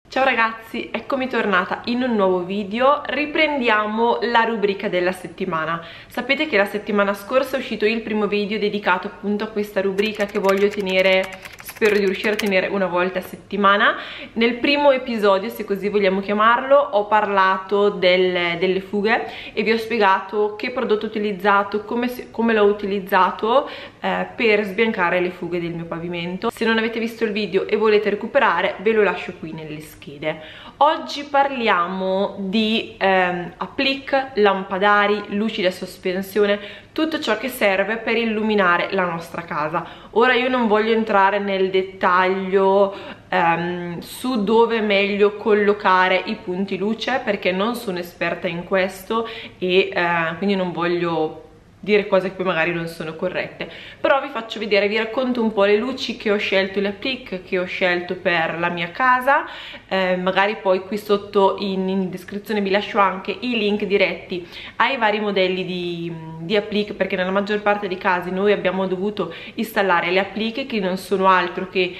Ciao ragazzi, eccomi tornata in un nuovo video. Riprendiamo la rubrica della settimana. Sapete che la settimana scorsa è uscito il primo video dedicato appunto a questa rubrica che voglio tenere, spero di riuscire a tenere una volta a settimana. Nel primo episodio, se così vogliamo chiamarlo, ho parlato delle fughe e vi ho spiegato che prodotto ho utilizzato, come l'ho utilizzato per sbiancare le fughe del mio pavimento. Se non avete visto il video e volete recuperare, ve lo lascio qui nelle schede. Oggi parliamo di applique, lampadari, luci da sospensione, tutto ciò che serve per illuminare la nostra casa. Ora io non voglio entrare nel dettaglio su dove è meglio collocare i punti luce, perché non sono esperta in questo e quindi non voglio dire cose che poi magari non sono corrette, però vi faccio vedere, vi racconto un po' le luci che ho scelto, le applique che ho scelto per la mia casa. Magari poi qui sotto in descrizione vi lascio anche i link diretti ai vari modelli di applique, perché nella maggior parte dei casi noi abbiamo dovuto installare le applique che non sono altro che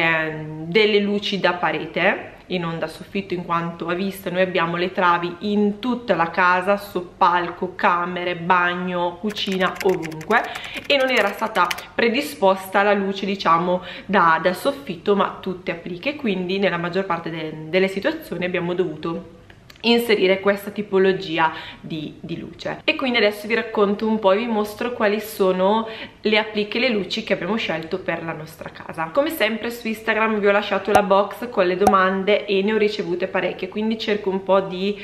delle luci da parete e non da soffitto, in quanto a vista noi abbiamo le travi in tutta la casa, soppalco, camere, bagno, cucina, ovunque, e non era stata predisposta la luce diciamo da soffitto, ma tutte appliche, quindi nella maggior parte delle situazioni abbiamo dovuto inserire questa tipologia di luce. E quindi adesso vi racconto un po' e vi mostro quali sono le appliche e le luci che abbiamo scelto per la nostra casa. Come sempre su Instagram vi ho lasciato la box con le domande e ne ho ricevute parecchie, quindi cerco un po' di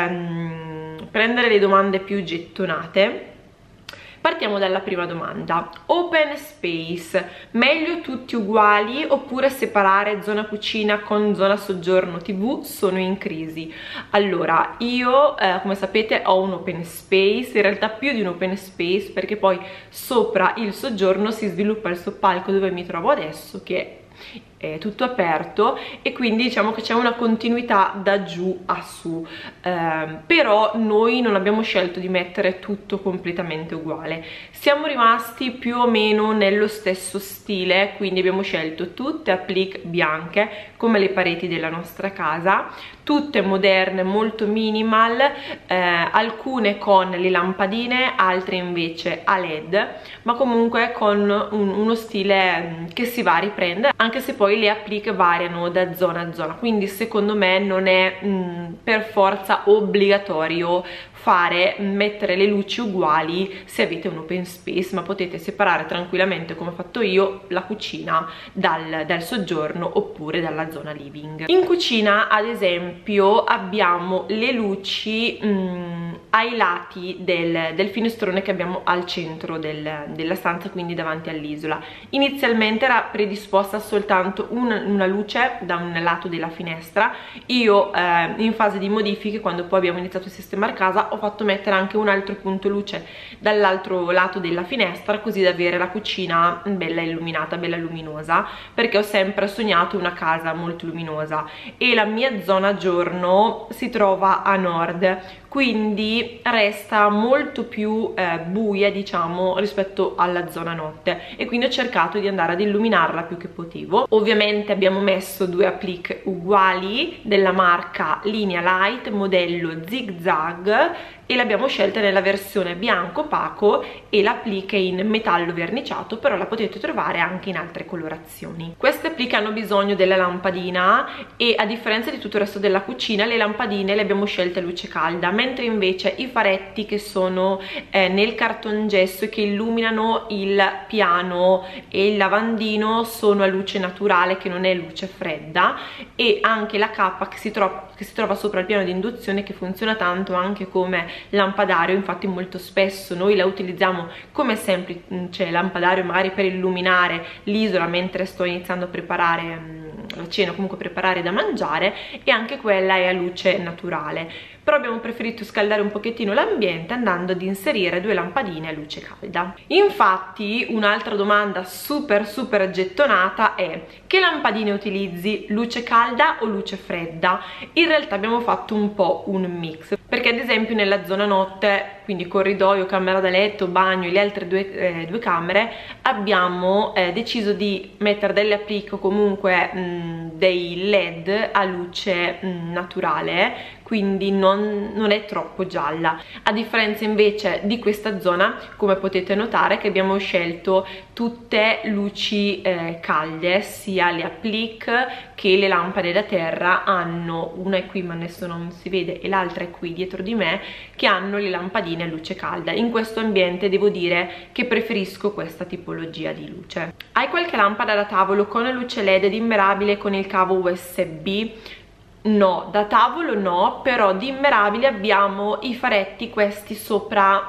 prendere le domande più gettonate. Partiamo dalla prima domanda. Open space, meglio tutti uguali oppure separare zona cucina con zona soggiorno TV? Sono in crisi. Allora, io come sapete ho un open space, in realtà più di un open space, perché poi sopra il soggiorno si sviluppa il soppalco dove mi trovo adesso, che è tutto aperto, e quindi diciamo che c'è una continuità da giù a su, però noi non abbiamo scelto di mettere tutto completamente uguale, siamo rimasti più o meno nello stesso stile, quindi abbiamo scelto tutte applique bianche come le pareti della nostra casa, tutte moderne, molto minimal, alcune con le lampadine, altre invece a LED, ma comunque con uno stile che si va a riprendere, anche se poi le applique variano da zona a zona, quindi secondo me non è per forza obbligatorio mettere le luci uguali se avete un open space, ma potete separare tranquillamente, come ho fatto io, la cucina dal soggiorno oppure dalla zona living. In cucina ad esempio abbiamo le luci ai lati del finestrone che abbiamo al centro della stanza, quindi davanti all'isola. Inizialmente era predisposta soltanto una luce da un lato della finestra. Io in fase di modifiche, quando poi abbiamo iniziato a sistemare casa, ho fatto mettere anche un altro punto luce dall'altro lato della finestra, così da avere la cucina bella illuminata, bella luminosa, perché ho sempre sognato una casa molto luminosa e la mia zona giorno si trova a nord, quindi resta molto più buia diciamo rispetto alla zona notte, e quindi ho cercato di andare ad illuminarla più che potevo. Ovviamente abbiamo messo due applique uguali della marca Linea Light modello Zig Zag e l'abbiamo scelta nella versione bianco opaco e l'applique in metallo verniciato, però la potete trovare anche in altre colorazioni. Queste applique hanno bisogno della lampadina e a differenza di tutto il resto della cucina le lampadine le abbiamo scelte a luce calda, mentre invece i faretti che sono nel cartongesso e che illuminano il piano e il lavandino sono a luce naturale, che non è luce fredda, e anche la cappa che si trova sopra il piano di induzione, che funziona tanto anche come lampadario. Infatti molto spesso noi la utilizziamo come semplice lampadario, magari per illuminare l'isola mentre sto iniziando a preparare la cena, comunque preparare da mangiare, e anche quella è a luce naturale. però abbiamo preferito scaldare un pochettino l'ambiente andando ad inserire 2 lampadine a luce calda. Infatti un'altra domanda super gettonata è: che lampadine utilizzi, luce calda o luce fredda? In realtà abbiamo fatto un po' un mix, perché ad esempio nella zona notte, quindi corridoio, camera da letto, bagno e le altre due camere, abbiamo deciso di mettere delle applique o comunque dei LED a luce naturale, quindi non è troppo gialla, a differenza invece di questa zona, come potete notare, che abbiamo scelto tutte luci calde, sia le applique che le lampade da terra. Hanno una è qui ma adesso non si vede e l'altra è qui dietro di me, che hanno le lampadine a luce calda. In questo ambiente devo dire che preferisco questa tipologia di luce. Hai qualche lampada da tavolo con luce LED dimmerabile con il cavo USB? No, da tavolo no, però di immerabile abbiamo i faretti questi sopra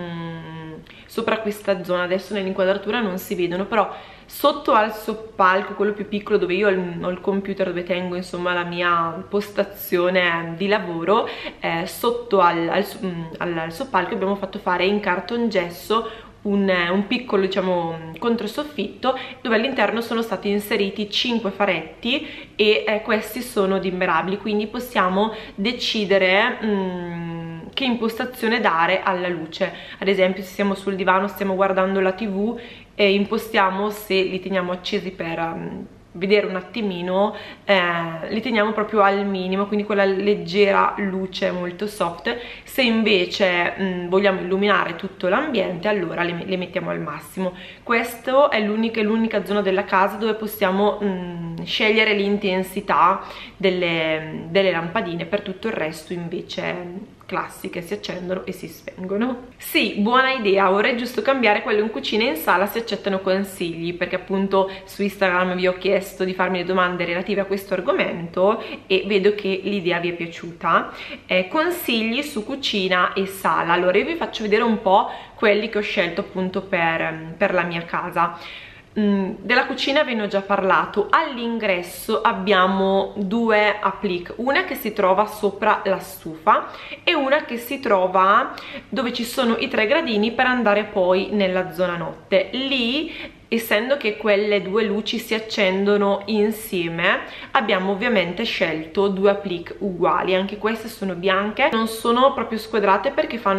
questa zona. Adesso nell'inquadratura non si vedono, però sotto al soppalco, quello più piccolo dove io ho il computer, dove tengo insomma la mia postazione di lavoro, sotto al soppalco abbiamo fatto fare in cartongesso un piccolo, diciamo, controsoffitto, dove all'interno sono stati inseriti 5 faretti e questi sono dimmerabili, quindi possiamo decidere che impostazione dare alla luce. Ad esempio, se siamo sul divano, stiamo guardando la TV e impostiamo se li teniamo accesi per vedere un attimino, li teniamo proprio al minimo, quindi quella leggera luce molto soft. Se invece vogliamo illuminare tutto l'ambiente, allora le mettiamo al massimo. Questa è l'unica zona della casa dove possiamo scegliere l'intensità delle lampadine. Per tutto il resto invece classiche, si accendono e si spengono. Sì, buona idea, vorrei giusto cambiare quello in cucina e in sala, si accettano consigli, perché appunto su Instagram vi ho chiesto di farmi le domande relative a questo argomento e vedo che l'idea vi è piaciuta. Consigli su cucina e sala. Allora io vi faccio vedere un po' quelli che ho scelto appunto per la mia casa. Della cucina ve ne ho già parlato. All'ingresso abbiamo 2 applique, una che si trova sopra la stufa e una che si trova dove ci sono i 3 gradini per andare poi nella zona notte. Lì, essendo che quelle 2 luci si accendono insieme, abbiamo ovviamente scelto 2 applique uguali. Anche queste sono bianche, non sono proprio squadrate perché fanno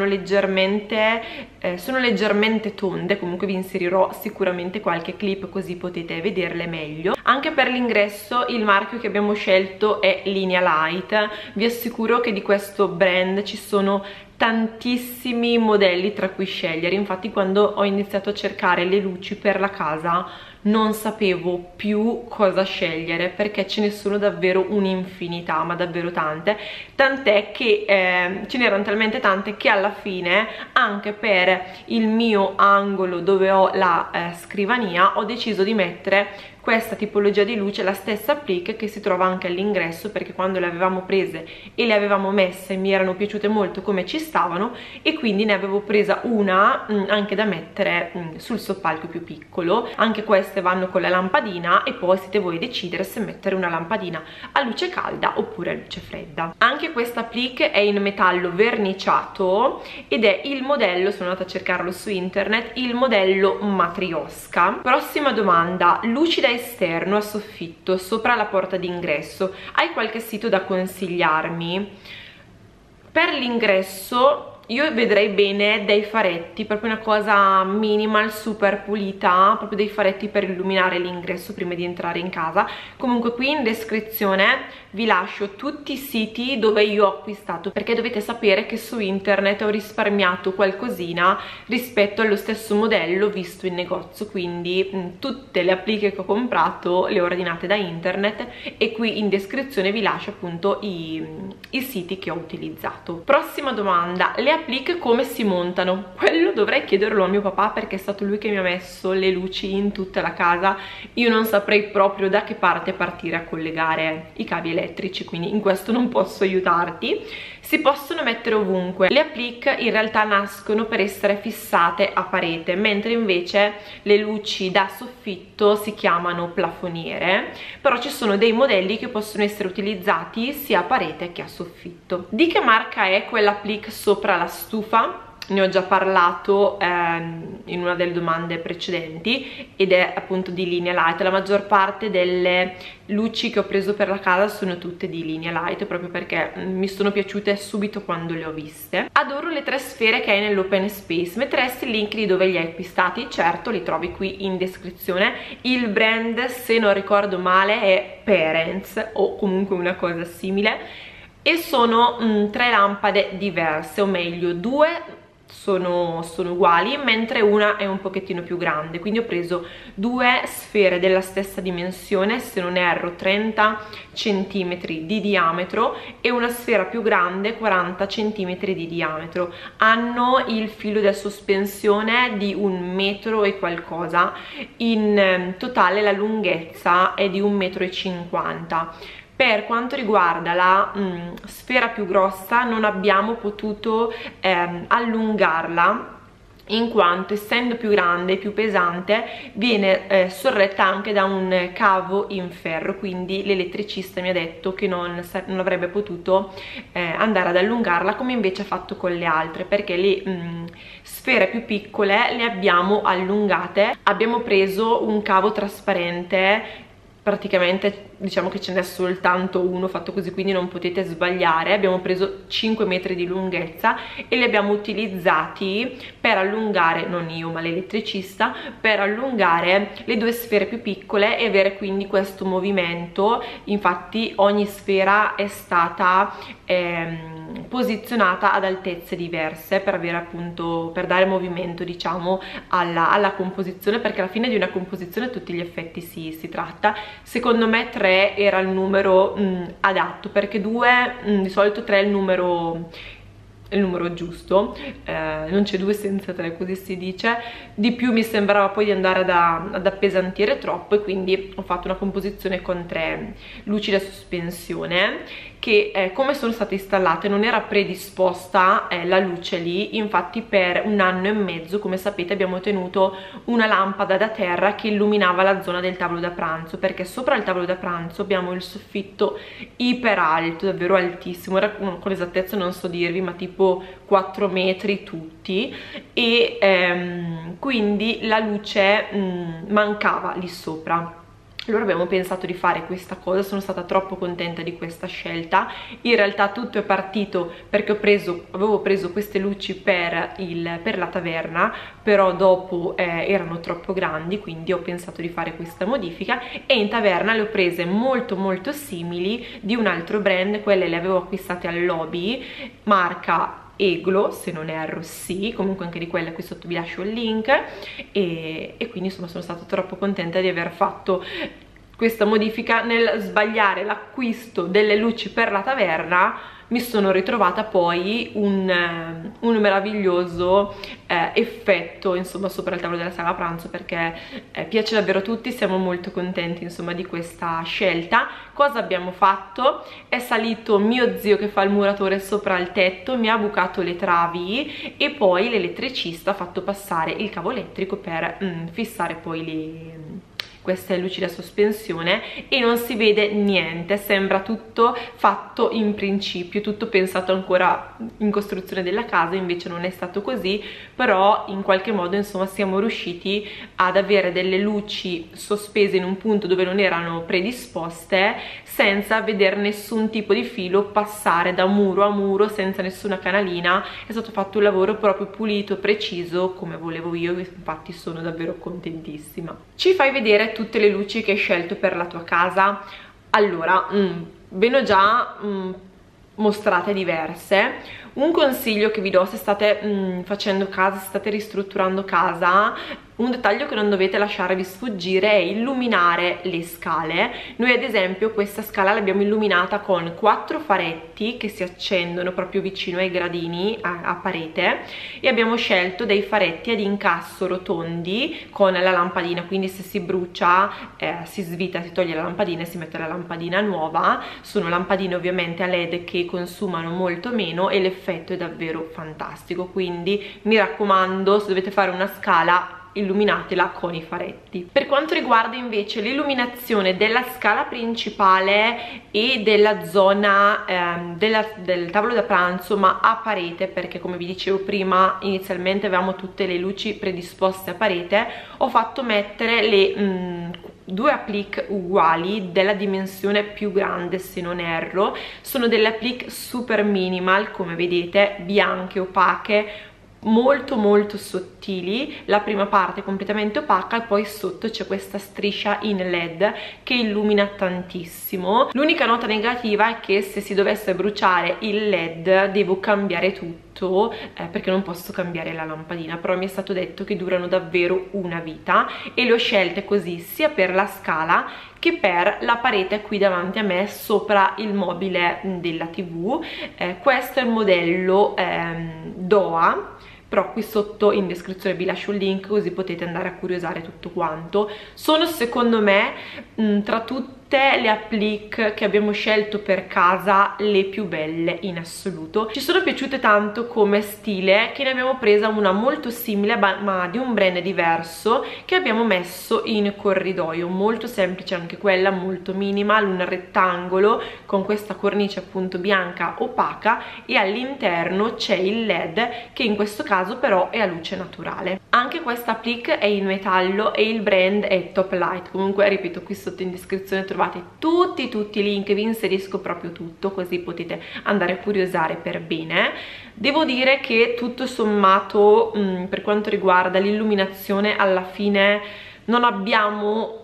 sono leggermente tonde. Comunque vi inserirò sicuramente qualche clip così potete vederle meglio. Anche per l'ingresso il marchio che abbiamo scelto è Linea Light. Vi assicuro che di questo brand ci sono tantissimi modelli tra cui scegliere. Infatti quando ho iniziato a cercare le luci per la casa non sapevo più cosa scegliere, perché ce ne sono davvero un'infinità, ma davvero tante, tant'è che ce n'erano talmente tante che alla fine, anche per il mio angolo dove ho la scrivania, ho deciso di mettere questa tipologia di luce, la stessa applique che si trova anche all'ingresso, perché quando le avevamo prese e le avevamo messe mi erano piaciute molto come ci stavano, e quindi ne avevo presa una anche da mettere sul soppalco più piccolo. Anche queste vanno con la lampadina e poi siete voi a decidere se mettere una lampadina a luce calda oppure a luce fredda. Anche questa applique è in metallo verniciato ed è il modello, sono andata a cercarlo su internet, il modello Matrioska. Prossima domanda: luci da esterno a soffitto sopra la porta d'ingresso, hai qualche sito da consigliarmi? Per l'ingresso io vedrei bene dei faretti, proprio una cosa minimal, super pulita, proprio dei faretti per illuminare l'ingresso prima di entrare in casa. Comunque qui in descrizione vi lascio tutti i siti dove io ho acquistato, perché dovete sapere che su internet ho risparmiato qualcosina rispetto allo stesso modello visto in negozio, quindi tutte le appliche che ho comprato le ho ordinate da internet e qui in descrizione vi lascio appunto i siti che ho utilizzato. Prossima domanda: le applique come si montano? Quello dovrei chiederlo a mio papà, perché è stato lui che mi ha messo le luci in tutta la casa. Io non saprei proprio da che parte partire a collegare i cavi elettrici. elettrici, quindi in questo non posso aiutarti. Si possono mettere ovunque. Le applique in realtà nascono per essere fissate a parete, mentre invece le luci da soffitto si chiamano plafoniere, però ci sono dei modelli che possono essere utilizzati sia a parete che a soffitto. Di che marca è quell'applique sopra la stufa? Ne ho già parlato in una delle domande precedenti, ed è appunto di Linea Light. La maggior parte delle luci che ho preso per la casa sono tutte di Linea Light, proprio perché mi sono piaciute subito quando le ho viste. Adoro le 3 sfere che hai nell'open space. Metteresti il link di dove li hai acquistati? Certo, li trovi qui in descrizione. Il brand, se non ricordo male, è Parents o comunque una cosa simile, e sono 3 lampade diverse, o meglio 2 sono uguali, mentre una è un pochettino più grande. Quindi ho preso 2 sfere della stessa dimensione, se non erro 30 cm di diametro, e una sfera più grande 40 cm di diametro. Hanno il filo da sospensione di 1 metro e qualcosa, in totale la lunghezza è di 1,50 m. Per quanto riguarda la sfera più grossa non abbiamo potuto allungarla, in quanto essendo più grande e più pesante viene sorretta anche da un cavo in ferro, quindi l'elettricista mi ha detto che non avrebbe potuto andare ad allungarla come invece ha fatto con le altre, perché le sfere più piccole le abbiamo allungate. Abbiamo preso un cavo trasparente, praticamente diciamo che ce n'è soltanto uno fatto così, quindi non potete sbagliare. Abbiamo preso 5 metri di lunghezza e li abbiamo utilizzati per allungare, non io ma l'elettricista, per allungare le 2 sfere più piccole e avere quindi questo movimento. Infatti ogni sfera è stata posizionata ad altezze diverse per avere appunto, per dare movimento diciamo alla composizione, perché alla fine di una composizione a tutti gli effetti si tratta. Secondo me 3 era il numero adatto, perché 2 di solito 3 è il numero giusto, non c'è 2 senza 3, così si dice. Di più mi sembrava poi di andare ad appesantire troppo, e quindi ho fatto una composizione con 3 luci da sospensione che come sono state installate non era predisposta la luce lì. Infatti per 1 anno e mezzo, come sapete, abbiamo tenuto una lampada da terra che illuminava la zona del tavolo da pranzo, perché sopra il tavolo da pranzo abbiamo il soffitto iper alto, davvero altissimo, era, con esattezza non so dirvi, ma tipo 4 metri tutti, e quindi la luce mancava lì sopra. Allora abbiamo pensato di fare questa cosa, sono stata troppo contenta di questa scelta. In realtà tutto è partito perché avevo preso queste luci per la taverna, però dopo erano troppo grandi, quindi ho pensato di fare questa modifica, e in taverna le ho prese molto molto simili di un altro brand. Quelle le avevo acquistate al Lobby, marca Eglo se non erro, sì, comunque anche di quella qui sotto vi lascio il link, e quindi insomma sono stata troppo contenta di aver fatto questa modifica. Nel sbagliare l'acquisto delle luci per la taverna mi sono ritrovata poi un meraviglioso effetto insomma sopra il tavolo della sala pranzo, perché piace davvero a tutti, siamo molto contenti insomma di questa scelta. Cosa abbiamo fatto? È salito mio zio che fa il muratore sopra il tetto, mi ha bucato le travi, e poi l'elettricista ha fatto passare il cavo elettrico per fissare poi queste luci da sospensione, e non si vede niente, sembra tutto fatto in principio, tutto pensato ancora in costruzione della casa, invece non è stato così. Però in qualche modo insomma siamo riusciti ad avere delle luci sospese in un punto dove non erano predisposte, senza vedere nessun tipo di filo passare da muro a muro, senza nessuna canalina. È stato fatto un lavoro proprio pulito, preciso, come volevo io, infatti sono davvero contentissima. Ci fai vedere tutte le luci che hai scelto per la tua casa? Allora, ve ne ho già mostrate diverse. Un consiglio che vi do se state facendo casa, se state ristrutturando casa, un dettaglio che non dovete lasciarvi sfuggire è illuminare le scale. Noi ad esempio questa scala l'abbiamo illuminata con 4 faretti che si accendono proprio vicino ai gradini a parete, e abbiamo scelto dei faretti ad incasso rotondi con la lampadina, quindi se si brucia si svita, si toglie la lampadina e si mette la lampadina nuova. Sono lampadine ovviamente a LED che consumano molto meno e l'effetto è davvero fantastico, quindi mi raccomando, se dovete fare una scala illuminatela con i faretti. Per quanto riguarda invece l'illuminazione della scala principale e della zona del tavolo da pranzo, ma a parete, perché come vi dicevo prima inizialmente avevamo tutte le luci predisposte a parete, ho fatto mettere le 2 applique uguali della dimensione più grande se non erro. Sono delle applique super minimal, come vedete, bianche, opache, molto sottili. La prima parte è completamente opaca e poi sotto c'è questa striscia in LED che illumina tantissimo. L'unica nota negativa è che se si dovesse bruciare il LED devo cambiare tutto, perché non posso cambiare la lampadina, però mi è stato detto che durano davvero una vita e le ho scelte così sia per la scala che per la parete qui davanti a me sopra il mobile della TV. Questo è il modello DOA, però qui sotto in descrizione vi lascio il link così potete andare a curiosare tutto quanto. Sono secondo me tra tutte le applique che abbiamo scelto per casa le più belle in assoluto. Ci sono piaciute tanto come stile che ne abbiamo presa una molto simile ma di un brand diverso che abbiamo messo in corridoio, molto semplice anche quella, molto minimal, un rettangolo con questa cornice appunto bianca opaca e all'interno c'è il LED che in questo caso però è a luce naturale. Anche questa applique è in metallo e il brand è Top Light. Comunque ripeto, qui sotto in descrizione trovate tutti i link, vi inserisco proprio tutto così potete andare a curiosare per bene. Devo dire che tutto sommato per quanto riguarda l'illuminazione alla fine non abbiamo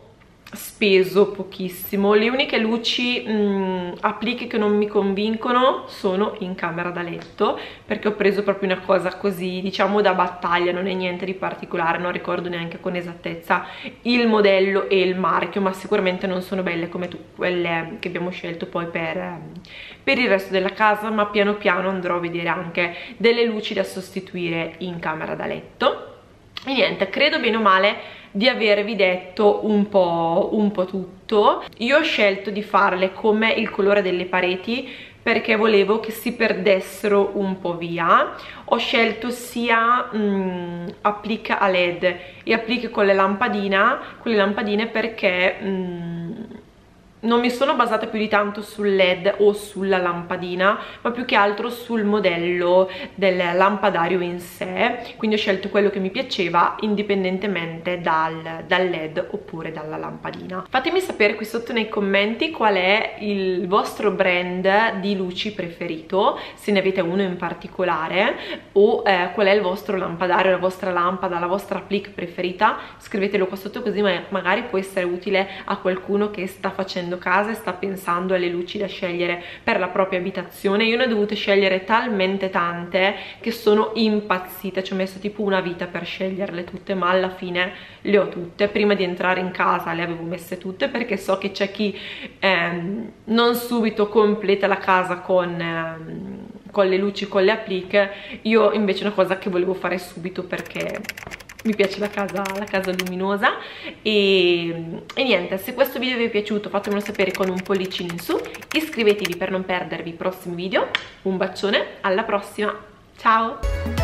speso pochissimo. Le uniche luci applique che non mi convincono sono in camera da letto, perché ho preso proprio una cosa così diciamo da battaglia, non è niente di particolare, non ricordo neanche con esattezza il modello e il marchio, ma sicuramente non sono belle come quelle che abbiamo scelto poi per il resto della casa, ma piano piano andrò a vedere anche delle luci da sostituire in camera da letto. E niente, credo bene o male di avervi detto un po' tutto. Io ho scelto di farle come il colore delle pareti perché volevo che si perdessero un po' via. Ho scelto sia applique a LED e applique con le lampadine perché non mi sono basata più di tanto sul LED o sulla lampadina, ma più che altro sul modello del lampadario in sé, quindi ho scelto quello che mi piaceva indipendentemente dal LED oppure dalla lampadina. Fatemi sapere qui sotto nei commenti qual è il vostro brand di luci preferito, se ne avete uno in particolare, o qual è il vostro lampadario, la vostra lampada, la vostra applique preferita. Scrivetelo qua sotto così magari può essere utile a qualcuno che sta facendo casa e sta pensando alle luci da scegliere per la propria abitazione. Io ne ho dovute scegliere talmente tante che sono impazzita, ci ho messo tipo una vita per sceglierle tutte, ma alla fine le ho tutte. Prima di entrare in casa le avevo messe tutte perché so che c'è chi non subito completa la casa con le luci, con le applique. Io invece è una cosa che volevo fare subito perché mi piace la casa luminosa. E niente, se questo video vi è piaciuto fatemelo sapere con un pollicino in su, iscrivetevi per non perdervi i prossimi video. Un bacione, alla prossima, ciao!